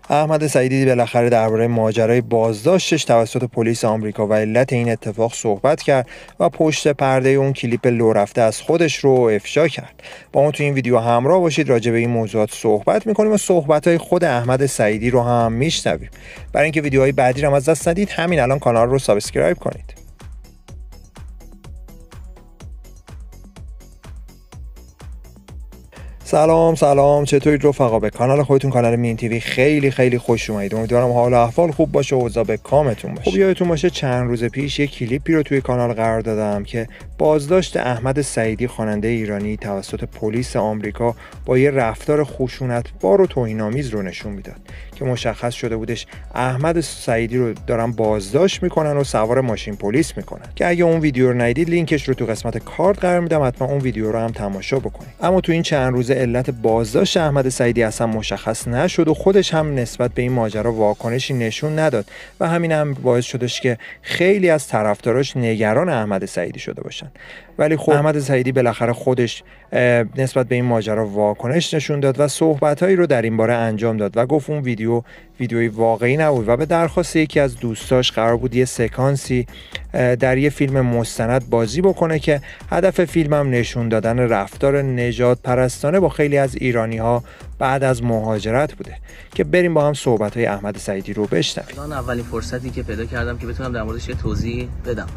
احمد سعیدی بالاخره درباره ماجرای بازداشتش توسط پلیس آمریکا و علت این اتفاق صحبت کرد و پشت پرده اون کلیپ لو رفته از خودش رو افشا کرد. با ما تو این ویدیو همراه باشید، راجع به این موضوعات صحبت می‌کنیم و صحبت‌های خود احمد سعیدی رو هم میشنویم. برای اینکه ویدیوهای بعدی رو از دست ندید، همین الان کانال رو سابسکرایب کنید. سلام چطورید رفقا؟ به کانال خودتون، کانال مین تیوی خیلی خوش اومدید. امیدوارم حال و احوال خوب باشه و اوضاع به کامتون باشه. خب یادتون باشه چند روز پیش یک کلیپی رو توی کانال قرار دادم که بازداشت احمد سعیدی خواننده ایرانی توسط پلیس آمریکا با یه رفتار خشونت‌بار و توهین‌آمیز رو نشون میداد که مشخص شده بودش احمد سعیدی رو دارن بازداشت میکنن و سوار ماشین پلیس میکنن. که اگه اون ویدیو رو ندیدید لینکش رو تو قسمت کارت قرار میدم، حتما اون ویدیو رو هم تماشا بکنید. اما تو این چند روز علت بازداشت احمد سعیدی اصلا مشخص نشد و خودش هم نسبت به این ماجرا واکنشی نشون نداد و همین هم باعث شدش که خیلی از طرفداراش نگران احمد سعیدی شده باشن. ولی خب احمد سعیدی بالاخره خودش نسبت به این ماجرا واکنش نشون داد و صحبتایی رو در این باره انجام داد و گفت اون ویدیوی واقعی نبود و به درخواست یکی از دوستاش قرار بود یه سکانسی در یه فیلم مستند بازی بکنه که هدف فیلمم نشون دادن رفتار نژاد پرستانه با خیلی از ایرانی‌ها بعد از مهاجرت بوده. که بریم با هم صحبت‌های احمد سعیدی رو بشنویم. من اولین فرصتی که پیدا کردم که بتونم در موردش یه توضیح بدم،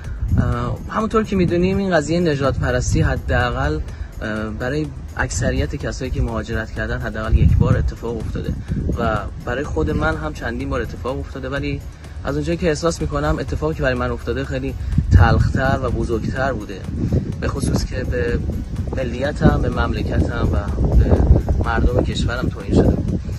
همونطور که میدونیم این قضیه نژاد پرستی حداقل برای اکثریت کسایی که مهاجرت کردن حداقل یک بار اتفاق افتاده و برای خود من هم چندین بار اتفاق افتاده، ولی از اونجایی که احساس میکنم اتفاقی که برای من افتاده خیلی تلختر و بزرگتر بوده، به خصوص که به ملیتم، به مملکتم و به مردم کشورم توهین شده.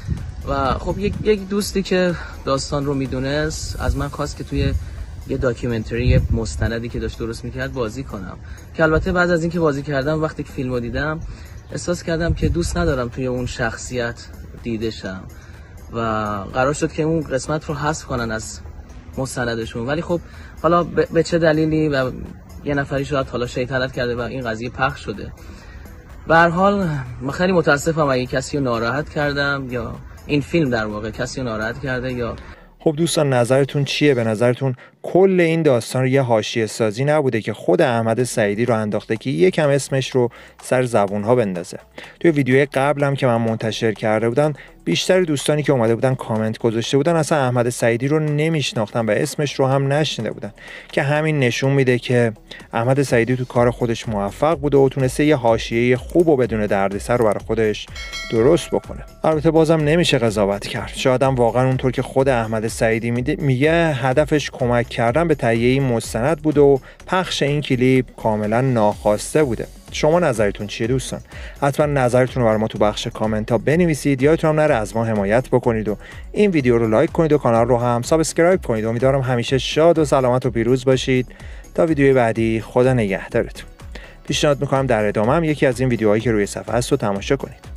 و خب یک دوستی که داستان رو میدونست از من خواست که توی یه داکیومنتری، یه مستندی که داشت درست میکرد بازی کنم، که البته بعد از اینکه بازی کردم وقتی که فیلمو دیدم احساس کردم که دوست ندارم توی اون شخصیت دیده شم و قرار شد که اون قسمت رو حذف کنن از مستندشون. ولی خب حالا به چه دلیلی و یه نفری شاید حالا شیطنت کرده و این قضیه پخش شده. به هر حال من خیلی متاسفم اگه کسی رو ناراحت کردم یا این فیلم در واقع کسی رو ناراحت کرده. یا خب دوستان نظرتون چیه؟ به نظرتون کل این داستان یه حاشیه سازی نبوده که خود احمد سعیدی رو انداخته که یکم اسمش رو سر زبون‌ها بندازه؟ توی ویدیوی قبلم که من منتشر کرده بودم بیشتر دوستانی که اومده بودن کامنت گذاشته بودن اصلا احمد سعیدی رو نمیشناختن و اسمش رو هم نشنیده بودن، که همین نشون میده که احمد سعیدی تو کار خودش موفق بوده و تونسته یه حاشیه خوب و بدون دردسر رو برای خودش درست بکنه. البته بازم نمیشه قضاوت کرد، شاید هم واقعا اونطور که خود احمد سعیدی میگه هدفش کمک کردن به تهیه این مستند بوده و پخش این کلیپ کاملا ناخواسته بوده. شما نظرتون چیه دوستان؟ حتما نظرتون رو برای ما تو بخش کامنت ها بنویسید. یادتون هم نره از ما حمایت بکنید و این ویدیو رو لایک کنید و کانال رو هم سابسکرایب کنید. امیدوارم همیشه شاد و سلامت و پیروز باشید. تا ویدیوی بعدی، خدا نگهدارتون. پیشنهاد میکنم در ادامه هم یکی از این ویدیوهایی که روی صفحه هست رو تماشا کنید.